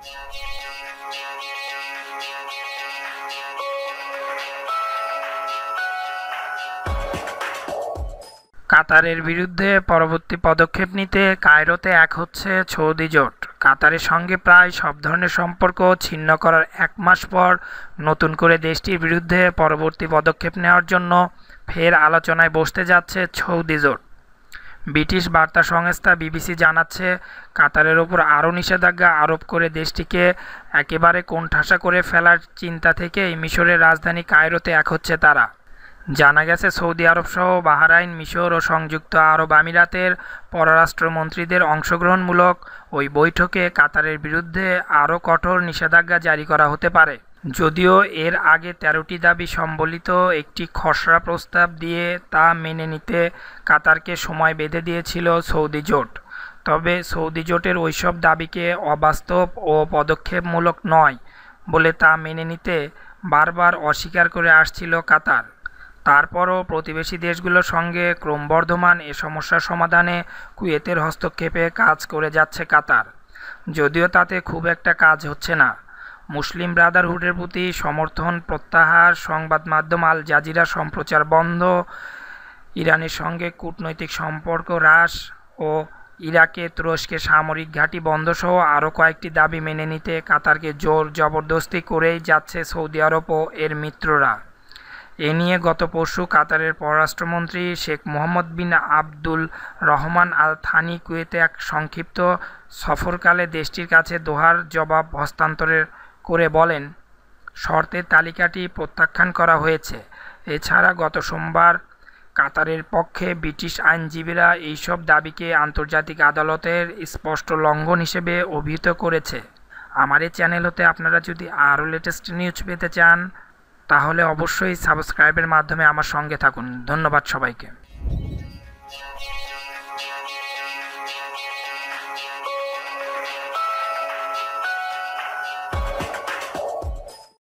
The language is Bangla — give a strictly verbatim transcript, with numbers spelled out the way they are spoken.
কাতারের বিরুদ্ধে পরবর্তী পদক্ষেপ নিতে কায়রোতে এক হচ্ছে সৌদি জোট। কাতারের সঙ্গে প্রায় সব ধরনের সম্পর্ক ছিন্ন করার এক মাস পর নতুন করে দেশটির বিরুদ্ধে পরবর্তী পদক্ষেপ নেওয়ার জন্য ফের আলোচনায় বসতে যাচ্ছে সৌদি জোট। ব্রিটিশ বার্তা সংস্থা বিবিসি জানাচ্ছে, কাতারের ওপর আরও নিষেধাজ্ঞা আরোপ করে দেশটিকে একেবারে কোণঠাসা করে ফেলার চিন্তা থেকেই মিশরের রাজধানী কায়রোতে এক হচ্ছে তারা। জানা গেছে, সৌদি আরবসহ বাহরাইন, মিশর ও সংযুক্ত আরব আমিরাতের পররাষ্ট্রমন্ত্রীদের অংশগ্রহণমূলক ওই বৈঠকে কাতারের বিরুদ্ধে আরও কঠোর নিষেধাজ্ঞা জারি করা হতে পারে। যদিও এর আগে তেরোটি দাবি সম্বলিত একটি খসড়া প্রস্তাব দিয়ে তা মেনে নিতে কাতারকে সময় বেঁধে দিয়েছিল সৌদি জোট। তবে সৌদি জোটের ওইসব দাবিকে অবাস্তব ও পদক্ষেপমূলক নয় বলে তা মেনে নিতে বারবার অস্বীকার করে আসছিল কাতার। তারপরও প্রতিবেশী দেশগুলোর সঙ্গে ক্রমবর্ধমান এ সমস্যার সমাধানে কুয়েতের হস্তক্ষেপে কাজ করে যাচ্ছে কাতার, যদিও তাতে খুব একটা কাজ হচ্ছে না। মুসলিম ব্রাদারহুডের প্রতি সমর্থন প্রত্যাহার, সংবাদ মাধ্যম আল জাজিরা সম্প্রচার বন্ধ, ইরানের সঙ্গে কূটনৈতিক সম্পর্ক হ্রাস ও ইরাকে তুরস্কের সামরিক ঘাঁটি বন্ধসহ আরও কয়েকটি দাবি মেনে নিতে কাতারকে জোর জবরদস্তি করেই যাচ্ছে সৌদি আরব ও এর মিত্ররা। এ নিয়ে গত পরশু কাতারের পররাষ্ট্রমন্ত্রী Sheikh Mohammed bin Abdul Rahman Al Thani কুয়েতে এক সংক্ষিপ্ত সফরকালে দেশটির কাছে দোহার জবাব হস্তান্তর করে বলেন, শর্তের তালিকাটি প্রত্যাখ্যান করা হয়েছে। এছাড়া গত সোমবার কাতারের পক্ষে ব্রিটিশ আইনজীবীরা এইসব দাবিকে আন্তর্জাতিক আদালতের স্পষ্ট লঙ্ঘন হিসেবে অভিহিত করেছে। আমার এই চ্যানেল হতে আপনারা যদি আরও লেটেস্ট নিউজ পেতে চান তাহলে অবশ্যই সাবস্ক্রাইবের মাধ্যমে আমার সঙ্গে থাকুন। ধন্যবাদ সবাইকে।